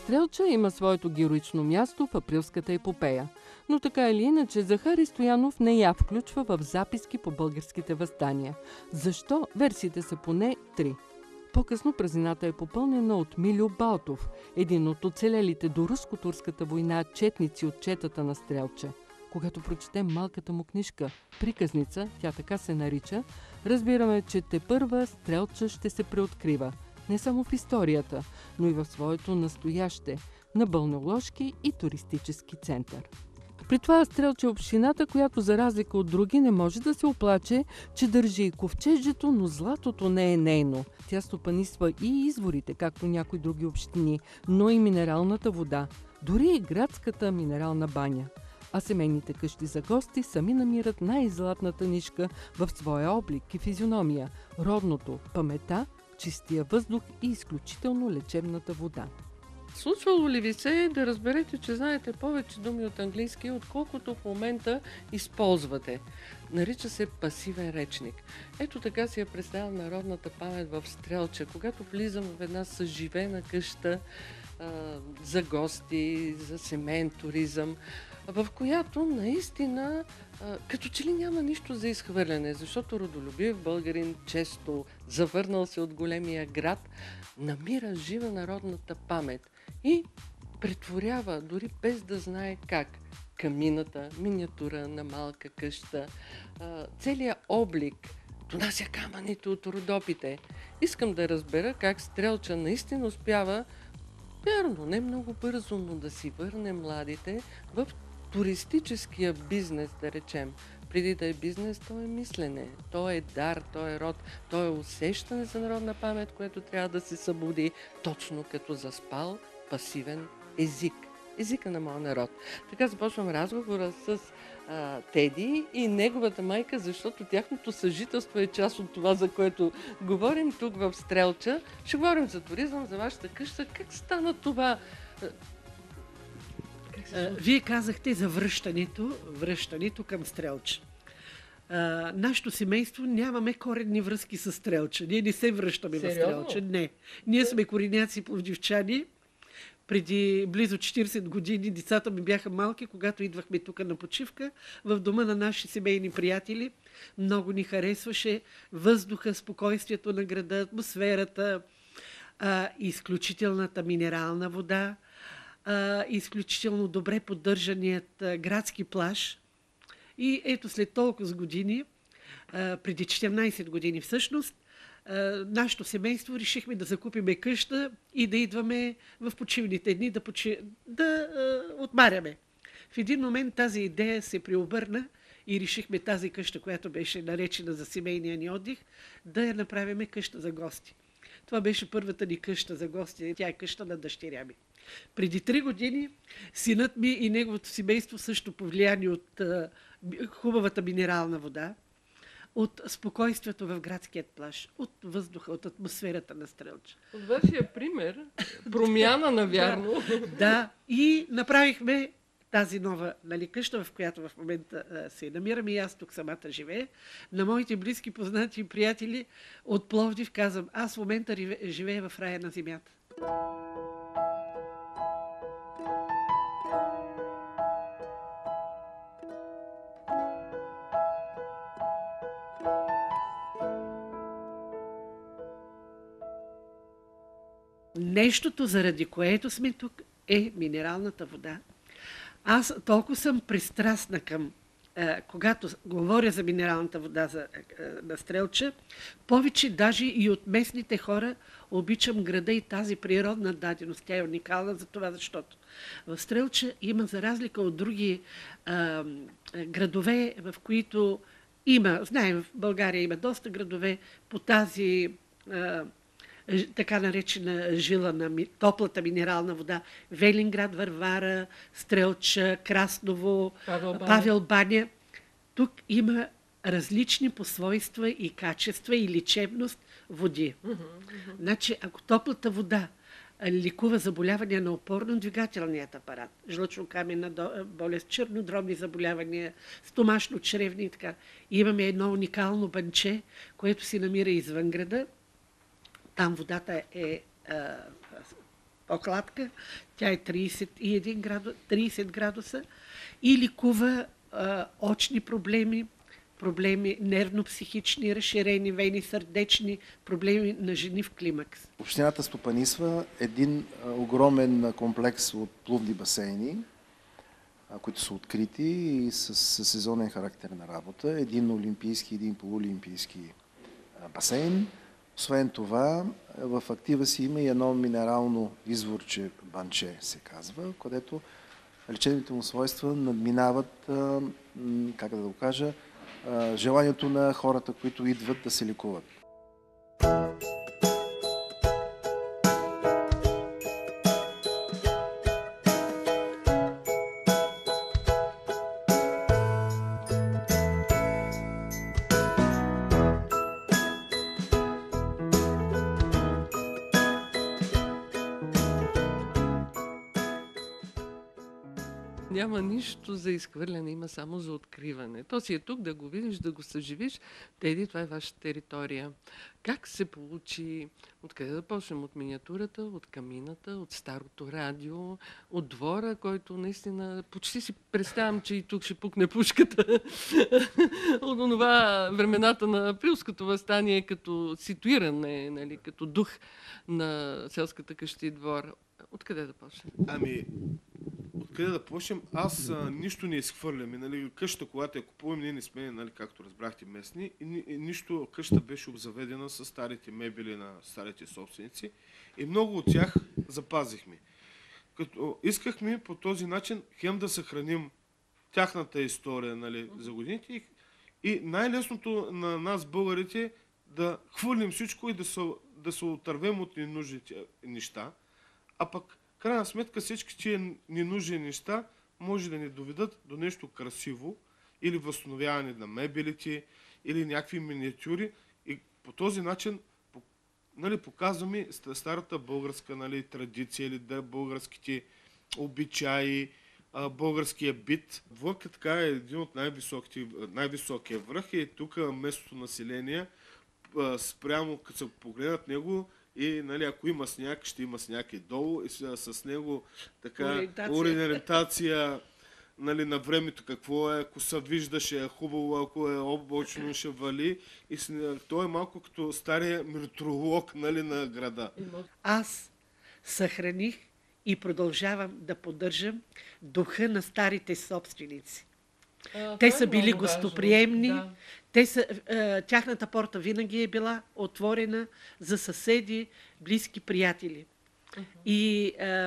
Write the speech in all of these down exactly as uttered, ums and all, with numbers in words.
Стрелча има своето героично място в априлската епопея. Но така или иначе Захари Стоянов не я включва в записки по българските въстания. Защо? Версиите са поне три. По-късно празнината е попълнена от Милю Балтов, един от оцелелите до руско-турската война четници от четата на Стрелча. Когато прочетем малката му книжка «Приказница», тя така се нарича, разбираме, че тепърва Стрелча ще се преоткрива. Не само в историята, но и в своето настояще, на балнеоложки и туристически център. При това Стрелча е общината, която за разлика от други не може да се оплаче, че държи и ковчежето, но златото не е нейно. Тя стопанисва и изворите, както някои други общини, но и минералната вода, дори и градската минерална баня. А семейните къщи за гости сами намират най-златната нишка в своя облик и физиономия – родното, памета, чистия въздух и изключително лечебната вода. Случвало ли ви се да разберете, че знаете повече думи от английски, отколкото в момента използвате? Нарича се пасивен речник. Ето така си я представя народната памет в Стрелча. Когато влизам в една съживена къща а, за гости, за семейен туризъм, в която наистина а, като че ли няма нищо за изхвърляне, защото родолюбив българин, често завърнал се от големия град, намира жива народната памет и претворява, дори без да знае как, камината, миниатюра на малка къща, а, целият облик, донася камъните от Родопите. Искам да разбера как Стрелча наистина успява, вярно, не много бързо, но да си върне младите в туристическия бизнес, да речем. Преди да е бизнес, то е мислене, то е дар, то е род, то е усещане за народна памет, което трябва да се събуди точно като заспал пасивен език. Езика на моя народ. Така започвам разговора с а, Теди и неговата майка, защото тяхното съжителство е част от това, за което говорим тук в Стрелча. Ще говорим за туризъм, за вашата къща. Как стана това? Вие казахте за връщането, връщането към Стрелча. А, нашето семейство нямаме коренни връзки с Стрелча. Ние не се връщаме в Стрелча. Не. Ние сме коренняци пловдивчани. Преди близо четирийсет години децата ми бяха малки, когато идвахме тук на почивка в дома на наши семейни приятели. Много ни харесваше въздуха, спокойствието на града, атмосферата, а, изключителната минерална вода, а, изключително добре поддържаният а, градски плаж. И ето след толкова години, а, преди четиринайсет години всъщност, нашето семейство решихме да закупиме къща и да идваме в почивните дни да, почи... да а, отмаряме. В един момент тази идея се преобърна и решихме тази къща, която беше наречена за семейния ни отдих, да я направиме къща за гости. Това беше първата ни къща за гости. Тя е къща на дъщеря ми. Преди три години синът ми и неговото семейство също повлияни от а, хубавата минерална вода, от спокойствието в градският плаж, от въздуха, от атмосферата на Стрелча. От вашия пример, промяна навярно. Да, да, и направихме тази нова, нали, къща, в която в момента а, се намираме и аз тук самата живея. На моите близки, познати и приятели от Пловдив казвам, аз в момента живея в рая на земята. Нещото, заради което сме тук, е минералната вода. Аз толкова съм пристрастна към, е, когато говоря за минералната вода за, е, на Стрелча, повече даже и от местните хора обичам града и тази природна даденост. Тя е уникална за това, защото в Стрелча има, за разлика от други е, градове, в които има, знаем, в България има доста градове по тази е, така наречена жила на ми, топлата минерална вода. Велинград, Варвара, Стрелча, Красново, Павел Баня. Павел Баня. Тук има различни по свойства и качества и лечебност води. Uh-huh, uh-huh. Значи, ако топлата вода лекува заболявания на опорно-двигателният апарат, жлъчно-каменна болест, чернодробни заболявания, стомашно-чревни и така, имаме едно уникално банче, което се намира извън града. Там водата е а, по-кладка, тя е трийсет и един градус, трийсет градуса и ликува а, очни проблеми, проблеми нервно-психични, разширени вени, сърдечни, проблеми на жени в климакс. Общината стопанисва един а, огромен комплекс от плувни басейни, а, които са открити и с, с сезонен характер на работа. Един олимпийски, един полуолимпийски а, басейн. Освен това, в актива си има и едно минерално изворче, банче се казва, където лечебните му свойства надминават, а, как да го кажа, желанието на хората, които идват да се лекуват. Няма нищо за изхвърляне, има само за откриване. То си е тук да го видиш, да го съживиш. Теди, това е ваша територия. Как се получи, откъде да почнем? От миниатюрата, от камината, от старото радио, от двора, който наистина почти си представям, че и тук ще пукне пушката. От това времената на Априлското въстание като ситуиране, нали, като дух на селската къща и двор. Откъде да почнем? Ами, откъде да почнем? Аз а, нищо не изхвърлям. Нали, къщата, когато я купувам, ние не сме, нали, както разбрахте, местни. И, ни, и нищо, къщата беше обзаведена с старите мебели на старите собственици. И много от тях запазихме. Като искахме по този начин хем да съхраним тяхната история, нали, за годините. И, и най-лесното на нас, българите, да хвърлим всичко и да се, да се отървем от ненужните неща. А пък, крайна сметка, всички тия ненужни неща може да ни доведат до нещо красиво или възстановяване на мебелите, или някакви миниатюри. И по този начин, нали, показваме старата българска, нали, традиция или да, българските обичаи, българския бит. Двойка така е един от най-високите, най-високия връх и тук местното население, спрямо като се погледнат него, и, нали, ако има сняг, ще има сняг и долу, и с, с него така ориентация, ориентация, нали, на времето какво е, ако се виждаше е хубаво, ако е облачно, ще вали. И той е малко като стария метеоролог, нали, на града. Аз съхраних и продължавам да поддържам духа на старите собственици. А, те са били гостоприемни, да. Те са, е, тяхната порта винаги е била отворена за съседи, близки приятели. Uh-huh. И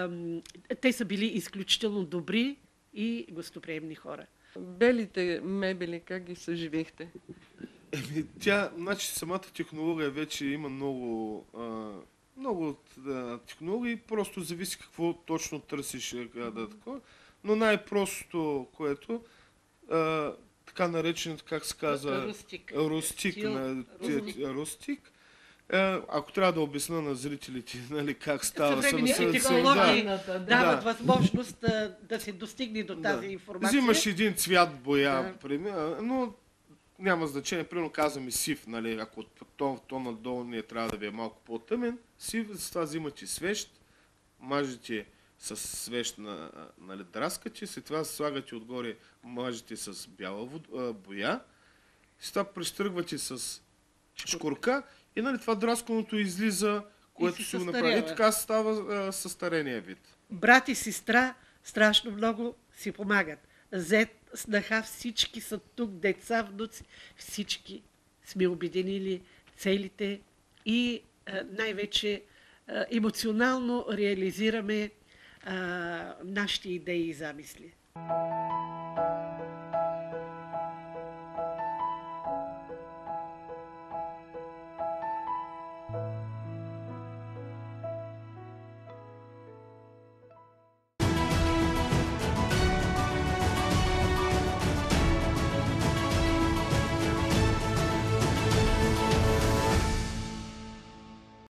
е, те са били изключително добри и гостоприемни хора. Белите мебели, как ги съживихте? Еми, тя, значи самата технология вече има много, а, много да, технологии, просто зависи какво точно търсиш да такова. Но най-простото, което а, така наречен, как се казва, рустик. Рустик, Тил, на, рустик. А, ако трябва да обясна на зрителите, нали, как става съвременните технологии да, дават да. възможност да, да се достигне до тази да. информация. Взимаш един цвят боя, да. но няма значение, примерно казваме сив, нали, ако тон, тон надолу не трябва да ви е малко по-тъмен, сив, с това взимате свещ, мажете с свещ на, нали, драскате, след това слагате отгоре, мажете с бяла вод, боя, след това прещръгвате с шкурка и, нали, това драсканото излиза, което си го направи. И така става със старения вид. Брат и сестра страшно много си помагат. Зет, снаха, всички са тук, деца, внуци, всички сме обединили целите и а, най-вече а, емоционално реализираме а, нашите идеи и замисли.